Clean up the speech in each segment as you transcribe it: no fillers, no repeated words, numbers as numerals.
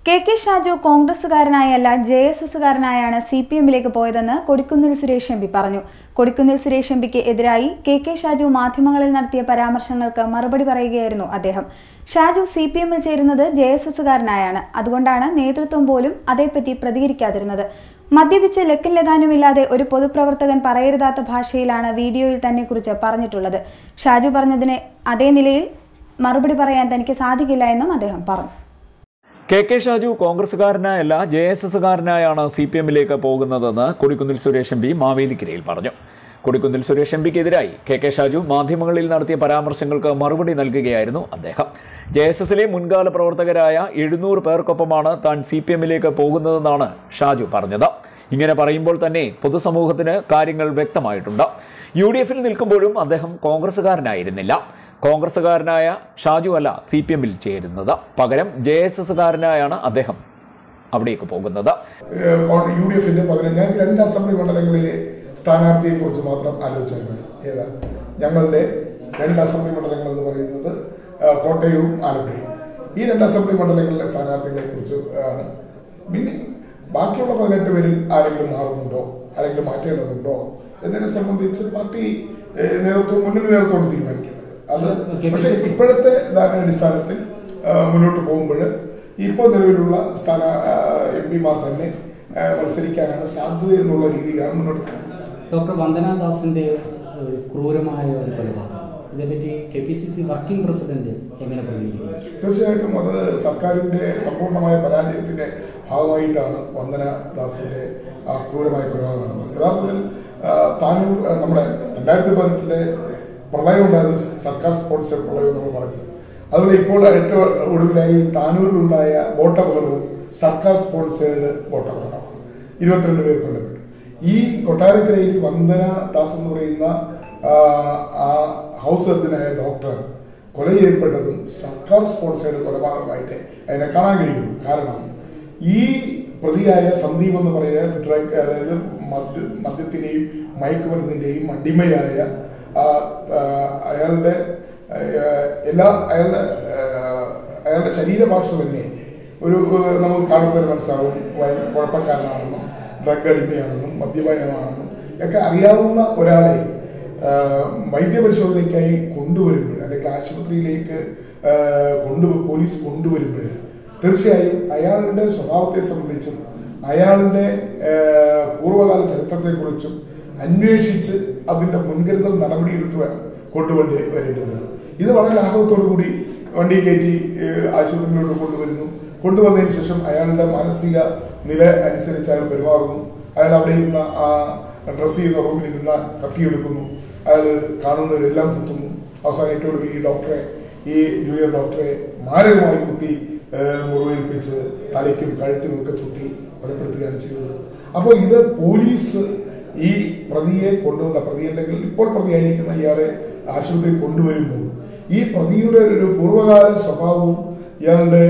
K Shaju കോൺഗ്രസുകാരനായല്ല ജെഎസ്എസുകാരനായാണ് സിപിഎമ്മിലേക്ക് പോയതെന്ന് Kodikunnil Suresh M P പറഞ്ഞു. Kodikunnil Suresh M പിക്ക് എതിരായി കെ ഷാജു മാധ്യമങ്ങളിൽ നടത്തിയ പരാമർശങ്ങൾക്ക് മറുപടി പറയുകയായിരുന്നു അദ്ദേഹം. ഷാജു സിപിഎമ്മിൽ ചേരുന്നത് ജെഎസ്എസുകാരനായാണ്. അതുകൊണ്ടാണ് നേതൃത്വം പോലും അതേപ്പറ്റി പ്രതികരിക്കാതിരുന്നത്. മദ്യപിച്ച് ലക്കും ലഗാനുമില്ലാതെ ഒരു പൊതുപ്രവർത്തകൻ പറയരുതാത്ത ഭാഷയിലാണ് വീഡിയോയിൽ തന്നെക്കുറിച്ച് പറഞ്ഞിട്ടുള്ളത്. ഷാജു പറഞ്ഞതിന് അതേ നിലയിൽ മറുപടി പറയാൻ തനിക്ക് സാധിക്കില്ല എന്നും അദ്ദേഹം പറഞ്ഞു. കെ ഷാജു കോൺഗ്രസുകാരനായല്ല ജെഎസ്എസുകാരനായാണ് സിപിഎമ്മിലേക്ക് പോകുന്നതെന്ന് കൊടിക്കുന്നിൽ സുരേഷ് എം പി മാവേലിക്കരയിൽ പറഞ്ഞു. കൊടിക്കുന്നിൽ സുരേഷ് എം പിക്കെതിരായി കെ ഷാജു മാധ്യമങ്ങളിൽ നടത്തിയ പരാമർശങ്ങൾക്ക് മറുപടി നൽകുകയായിരുന്നു അദ്ദേഹം. ജെഎസ്എസിലെ മുൻകാല പ്രവർത്തകരായ 700 പേർക്കൊപ്പമാണ് താൻ സിപിഎമ്മിലേക്ക് പോകുന്നതെന്നാണ് ഷാജു പറഞ്ഞത്. ഇങ്ങനെ പറയുമ്പോൾ തന്നെ പൊതുസമൂഹത്തിന് കാര്യങ്ങൾ വ്യക്തമായിട്ടുണ്ട്. UDF-ൽ നിൽക്കുമ്പോഴും അദ്ദേഹം കോൺഗ്രസുകാരനായിരുന്നില്ല. കോൺഗ്രസുകാരനായ ഷാജു അല്ല സിപിഎമ്മിൽ ചേരുന്നത്. പകരം ജെഎസ്എസുകാരനായാണ് അദ്ദേഹം അവിടേക്ക് പോകുന്നത്. UDF-ന്റെ 2 അസംബ്ലി മണ്ഡലങ്ങളിലെ സ്ഥാനാർത്ഥിയെ കുറിച്ച് മാത്രം ആലോചിച്ചാൽ മതി. ഏതാ ഞങ്ങളുടെ 2 അസംബ്ലി മണ്ഡലങ്ങൾ എന്ന് പറയുന്നത് കോട്ടയവും ആലപ്പുഴയും. ഈ 2 അസംബ്ലി മണ്ഡലങ്ങളിലെ സ്ഥാനാർത്ഥികളെ കുറിച്ച് ആണ്. പിന്നെ ബാക്കിയുള്ള 18 പേരിൽ ആരെങ്കിലും മാറുന്നുണ്ടോ, ആരെങ്കിലും മാറ്റേണ്ടതുണ്ടോ എന്നതിനെ സംബന്ധിച്ച് പാർട്ടി മുന്നണി നേതൃത്വം തീരുമാനിക്കുന്നത്. അത് പക്ഷേ ഇപ്പോഴത്തെ ധാരണാടിസ്ഥാനത്തിൽ മുന്നോട്ട് പോകുമ്പോൾ ഇപ്പോൾ നിലവിലുള്ള MP-മാർ തന്നെ മത്സരിക്കാനാണ് സാധ്യത എന്നുള്ള രീതിയിലാണ് മുന്നോട്ട് പോകുന്നത്. ഡോക്ടർ വന്ദനാദാസിന്റെ ക്രൂരമായ ഒരു കൊലപാതകം, ഇതേപറ്റി KPCC വർക്കിംഗ് പ്രസിഡന്റ് എങ്ങനെ പ്രതികരിക്കുന്നു? തീർച്ചയായിട്ടും അത് സർക്കാരിന്റെ സമ്പൂർണമായ പരാജയത്തിന്റെ ഭാഗമായിട്ടാണ് വന്ദനാദാസിന്റെ ക്രൂരമായ കൊലപാതകം നടന്നത്. യഥാർത്ഥത്തിൽ താനൂർ നമ്മുടെ 2018-ലെ പ്രളയം ഉണ്ടായത് സർക്കാർ സ്പോൺസർ പ്രളയം നമ്മൾ പറഞ്ഞു. അതുപോലെ ഇപ്പോൾ ഏറ്റവും ഒടുവിലായി താനൂരിലുണ്ടായ ബോട്ടപകടവും സർക്കാർ സ്പോൺസേഡ് ബോട്ടപകടമാണ്. 22 പേർ കൊല്ലപ്പെട്ടു. ഈ കൊട്ടാരക്കരയിൽ വന്ദനാദാസ് എന്ന് പറയുന്ന ആ ഹൗസ് സർജനായ ഡോക്ടർ കൊല ചെയ്യപ്പെട്ടതും സർക്കാർ സ്പോൺസേഡ് കൊലപാതകമായിട്ട് അതിനെ കാണാൻ കഴിയുള്ളൂ. കാരണം ഈ പ്രതിയായ സന്ദീപ് എന്ന് പറയുന്ന ഡ്രഗ്, അതായത് മദ്യത്തിന്റെയും മയക്കുമരുന്നിന്റെയും അടിമയായ അയാളുടെ അയാളുടെ ശരീരഭാഷ തന്നെ ഒരു നമുക്ക് കാണുമ്പോൾ മനസ്സിലാവും കുഴപ്പക്കാരനാണെന്നും ഡ്രഗ് അടിമയാണെന്നും മദ്യപാനമാണെന്നും ഒക്കെ അറിയാവുന്ന ഒരാളെ വൈദ്യപരിശോധനയ്ക്കായി കൊണ്ടുവരുമ്പോൾ അല്ലെങ്കിൽ ആശുപത്രിയിലേക്ക് പോലീസ് കൊണ്ടുവരുമ്പോൾ തീർച്ചയായും അയാളുടെ സ്വഭാവത്തെ സംബന്ധിച്ചും അയാളുടെ പൂർവ്വകാല ചരിത്രത്തെക്കുറിച്ചും അന്വേഷിച്ച് അതിന്റെ മുൻകരുതൽ നടപടിയെടുത്ത് വേണം കൊണ്ടുവരേണ്ടത്. ഇത് വളരെ ലാഘവത്തോടു കൂടി വണ്ടി കയറ്റി ആശുപത്രിയിലോട്ട് കൊണ്ടുവന്നതിന് ശേഷം അയാളുടെ മാനസിക നില അനുസരിച്ച് അയാൾ പെരുമാറുന്നു. അയാൾ അവിടെ ഇരുന്ന ആ ഡ്രസ് ചെയ്യുന്ന റൂമിൽ ഇരുന്ന കത്തിയെടുക്കുന്നു. അയാൾ കാണുന്നവരെല്ലാം കുത്തുന്നു. അവസാനം ഏറ്റവും ഒടുവിൽ ഈ ജൂനിയർ ഡോക്ടറെ മാരകമായി കുത്തി മുറിവേൽപ്പിച്ച് തലയ്ക്കും കഴുത്തിനും ഒക്കെ കുത്തി കൊലപ്പെടുത്തുകയാണ് ചെയ്തത്. അപ്പോൾ ഇത് പോലീസ് ഈ പ്രതിയെ കൊണ്ടുവന്ന പ്രതി അല്ലെങ്കിൽ ഇപ്പോൾ പ്രതിയായിരിക്കുന്ന ഇയാളെ ആശുപത്രിയിൽ കൊണ്ടുവരുമ്പോൾ ഈ പ്രതിയുടെ ഒരു പൂർവ്വകാല സ്വഭാവവും ഇയാളുടെ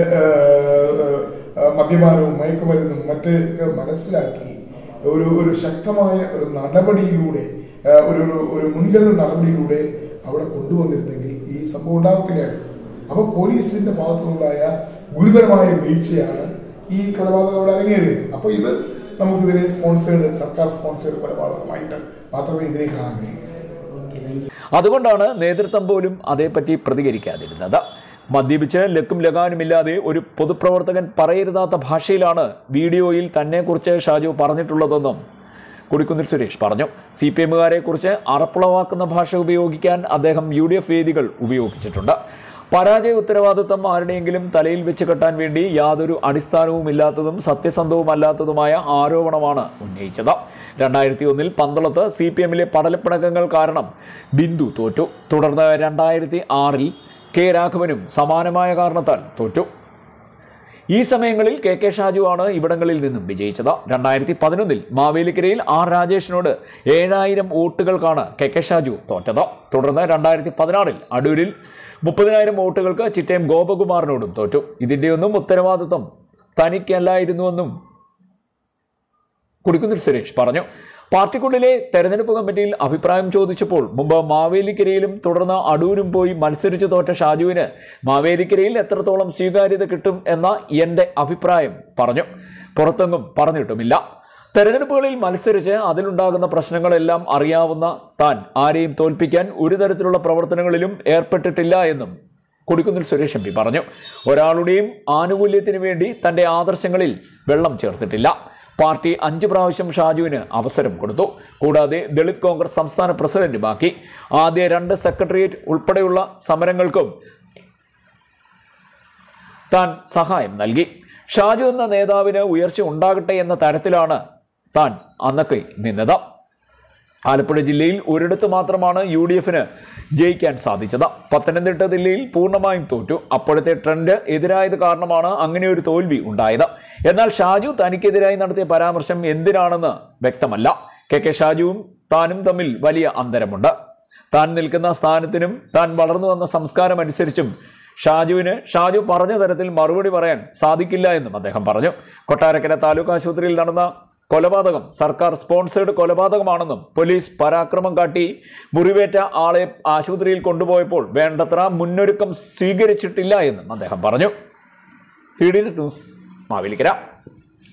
മദ്യപാനവും മയക്കുമരുന്നും മറ്റൊക്കെ മനസ്സിലാക്കി ഒരു ശക്തമായ ഒരു നടപടിയിലൂടെ ഒരു മുൻകരുതൽ നടപടിയിലൂടെ അവിടെ കൊണ്ടുവന്നിരുന്നെങ്കിൽ ഈ സംഭവം ഉണ്ടാകത്തില്ലായിരുന്നു. അപ്പൊ പോലീസിന്റെ ഭാഗത്തുനിന്നുണ്ടായ ഗുരുതരമായ വീഴ്ചയാണ് ഈ കൊലപാതകം അവിടെ അരങ്ങേറിയത്. അപ്പൊ ഇത് നമുക്കിതിനെ സർക്കാർ സ്പോൺസേഡ് കൊലപാതകമായിട്ട് മാത്രമേ ഇതിനെ കാണാൻ കഴിയൂ. അതുകൊണ്ടാണ് നേതൃത്വം പോലും അതേപ്പറ്റി പ്രതികരിക്കാതിരുന്നത്. മദ്യപിച്ച് ലക്കും ലഗാനുമില്ലാതെ ഒരു പൊതുപ്രവർത്തകൻ പറയരുതാത്ത ഭാഷയിലാണ് വീഡിയോയിൽ തന്നെക്കുറിച്ച് ഷാജു പറഞ്ഞിട്ടുള്ളതെന്നും കൊടിക്കുന്നിൽ സുരേഷ് പറഞ്ഞു. CPM-കാരെ കുറിച്ച് അറപ്പുളവാക്കുന്ന ഭാഷ ഉപയോഗിക്കാൻ അദ്ദേഹം UDF വേദികൾ ഉപയോഗിച്ചിട്ടുണ്ട്. പരാജയ ഉത്തരവാദിത്തം ആരുടെയെങ്കിലും തലയിൽ വെച്ച് കെട്ടാൻ വേണ്ടി യാതൊരു അടിസ്ഥാനവുമില്ലാത്തതും സത്യസന്ധവുമല്ലാത്തതുമായ ആരോപണമാണ് ഉന്നയിച്ചത്. 2001-ൽ പന്തളത്ത് CPM-ലെ പടലപ്പിണക്കങ്ങൾ കാരണം ബിന്ദു തോറ്റു. തുടർന്ന് 2006-ൽ K രാഘവനും സമാനമായ കാരണത്താൽ തോറ്റു. ഈ സമയങ്ങളിൽ കെ ഷാജു ആണ് ഇവിടങ്ങളിൽ നിന്നും വിജയിച്ചത്. 2011-ൽ മാവേലിക്കരയിൽ R രാജേഷിനോട് 7000 വോട്ടുകൾക്കാണ് കെ ഷാജു തോറ്റത്. തുടർന്ന് 2016-ൽ അടൂരിൽ 30,000 വോട്ടുകൾക്ക് ചിറ്റയം ഗോപകുമാറിനോടും തോറ്റു. ഇതിന്റെയൊന്നും ഉത്തരവാദിത്വം തനിക്കല്ലായിരുന്നുവെന്നും കൊടിക്കുന്നിൽ സുരേഷ് പറഞ്ഞു. പാർട്ടിക്കുള്ളിലെ തെരഞ്ഞെടുപ്പ് കമ്മിറ്റിയിൽ അഭിപ്രായം ചോദിച്ചപ്പോൾ മുമ്പ് മാവേലിക്കരയിലും തുടർന്ന് അടൂരും പോയി മത്സരിച്ചു തോറ്റ ഷാജുവിന് മാവേലിക്കരയിൽ എത്രത്തോളം സ്വീകാര്യത കിട്ടും എന്ന എന്റെ അഭിപ്രായം പറഞ്ഞു. പുറത്തെങ്ങും പറഞ്ഞിട്ടുമില്ല. തെരഞ്ഞെടുപ്പുകളിൽ മത്സരിച്ച് അതിലുണ്ടാകുന്ന പ്രശ്നങ്ങളെല്ലാം അറിയാവുന്ന താൻ ആരെയും തോൽപ്പിക്കാൻ ഒരു തരത്തിലുള്ള പ്രവർത്തനങ്ങളിലും ഏർപ്പെട്ടിട്ടില്ല എന്നും കൊടിക്കുന്നിൽ സുരേഷ് എം പി പറഞ്ഞു. ഒരാളുടെയും ആനുകൂല്യത്തിന് വേണ്ടി തന്റെ ആദർശങ്ങളിൽ വെള്ളം ചേർത്തിട്ടില്ല. പാർട്ടി 5 പ്രാവശ്യം ഷാജുവിന് അവസരം കൊടുത്തു. കൂടാതെ ദളിത് കോൺഗ്രസ് സംസ്ഥാന പ്രസിഡന്റുമാക്കി. ആദ്യ 2 സെക്രട്ടേറിയറ്റ് ഉൾപ്പെടെയുള്ള സമരങ്ങൾക്കും താൻ സഹായം നൽകി. ഷാജു എന്ന നേതാവിന് ഉയർച്ച ഉണ്ടാകട്ടെ എന്ന തരത്തിലാണ് താൻ അന്നൊക്കെ നിന്നത്. ആലപ്പുഴ ജില്ലയിൽ ഒരിടത്ത് മാത്രമാണ് UDFന് ജയിക്കാൻ സാധിച്ചത്. പത്തനംതിട്ട ജില്ലയിൽ പൂർണ്ണമായും തോറ്റു. അപ്പോഴത്തെ ട്രെൻഡ് എതിരായത് കാരണമാണ് അങ്ങനെ ഒരു തോൽവി ഉണ്ടായത്. എന്നാൽ ഷാജു തനിക്കെതിരായി നടത്തിയ പരാമർശം എന്തിനാണെന്ന് വ്യക്തമല്ല. KK ഷാജുവും താനും തമ്മിൽ വലിയ അന്തരമുണ്ട്. താൻ നിൽക്കുന്ന സ്ഥാനത്തിനും താൻ വളർന്നു വന്ന സംസ്കാരം അനുസരിച്ചും ഷാജു പറഞ്ഞ തരത്തിൽ മറുപടി പറയാൻ സാധിക്കില്ല എന്നും അദ്ദേഹം പറഞ്ഞു. കൊട്ടാരക്കര താലൂക്ക് ആശുപത്രിയിൽ നടന്ന കൊലപാതകം സർക്കാർ സ്പോൺസേഡ് കൊലപാതകമാണെന്നും പോലീസ് പരാക്രമം കാട്ടി മുറിവേറ്റ ആളെ ആശുപത്രിയിൽ കൊണ്ടുപോയപ്പോൾ വേണ്ടത്ര മുന്നൊരുക്കം സ്വീകരിച്ചിട്ടില്ല എന്നും അദ്ദേഹം പറഞ്ഞു. CDN news, Mavelikkara.